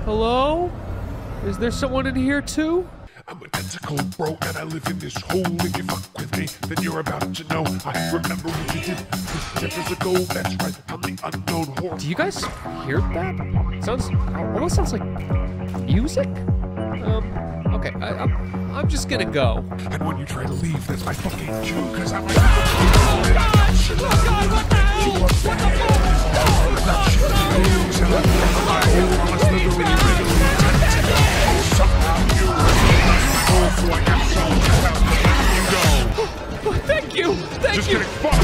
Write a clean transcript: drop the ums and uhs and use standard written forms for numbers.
Hello? Is there someone in here too? I'm a tentacle, bro, and I live in this hole. If you fuck with me, then you're about to know. I remember what you did 50 years ago. That's right, I'm the unknown horror. Do you guys hear that? Almost sounds like music? Okay, I'm just gonna go. And when you try to leave, that's my fucking cue, cause I'm like, Oh God, what the hell? What the you go. Thank you! Thank Just you! kidding, fuck!